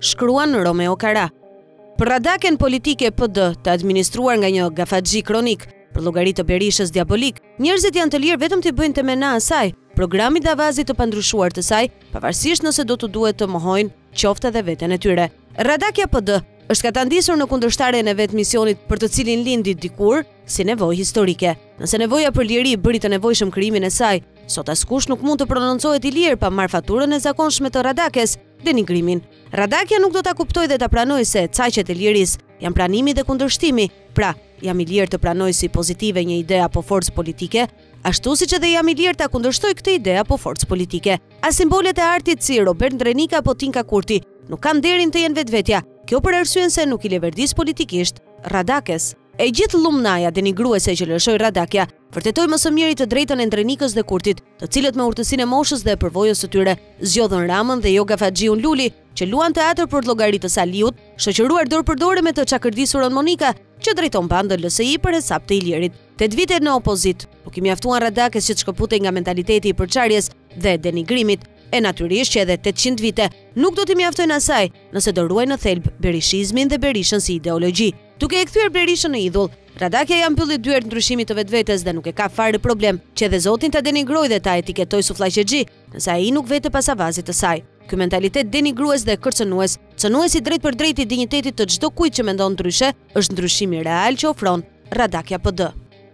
shkruan Romeo Kara. Për radaken politike PD të administruar nga një gafaxhi kronik, për llogaritë të Berishës diabolik, njerëzit janë të lirë vetëm të bëjnë të mena asaj, programit dhe avazit të pandryshuar të saj, pavarësisht nëse do të duhet të mohojnë qoftë edhe veten e tyre. Radakja PD është katandisur në kundërshtarjen e vet misionit për të cilin lindi dikur si nevojë historike. Nëse nevoja për liri bëri të nevojshëm krijimin e saj, sot askush nuk mund të prononcohet i lirë pa marrë faturën e zakonshme të radakes, denigrimin. Radakja nuk do ta kuptojë dhe ta pranojë se caqet e lirisë janë pranimi dhe kundërshtimi. Pra, jam i lirë të pranoj si pozitive një ide apo forcë politike, ashtu siç edhe jam i lirë ta kundërshtoj këtë ide apo forcë politike. As simbolet e artit si Robert Ndrenika apo Tinka Kurti nuk kanë derin të jenë vetvetja. Kjo për arsyen se nuk i leverdis politikisht radakes. E gjithë lumnaja denigruese që lëshoi radakja, vërtetoi më së miri të drejtën e Ndrenikës dhe Kurtit, të cilët me urtësinë e moshës dhe përvojës së tyre zgjodhën Ramën dhe jo gafaxhiun Luli, që luan teatër për llogaritë të Saliut, shoqëruar dorë për dorë me të çakërdisurën Monika, që drejton bandën LSI për hesap të Ilirit. 8 vite në opozit, nuk i mjaftuan radakes që të shkëputej nga mentaliteti i përçarjes dhe denigrimit, e natyrisht që edhe 800 vite nuk do t'i mjaftojnë asaj nëse do ruaj në thelb berishizmin dhe Berishën si ideologji. Duke e kthyer Berishën në idhull, radakja ja mbylli dyert ndryshimit të vetvetes dhe nuk e ka fare problem që edhe Zotin ta denigrojë dhe ta etiketoj sufllaqexhi, nëse ai nuk vete pas avazit të saj. Ky mentalitet denigrues dhe kërcënues, cënuesi drejt për drejt i dinjitetit të çdo kujt që mendon ndryshe, është ndryshimi real që ofron Radakja PD.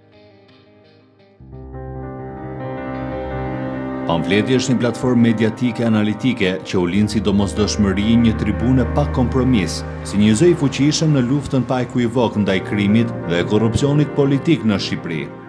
Pamfleti është një platformë mediatike analitike që u lind si domosdoshmëri një tribune pa kompromis, si një zë i fuqishëm në luftën pa ekuivok ndaj krimit dhe korrupsionit politik në Shqipëri.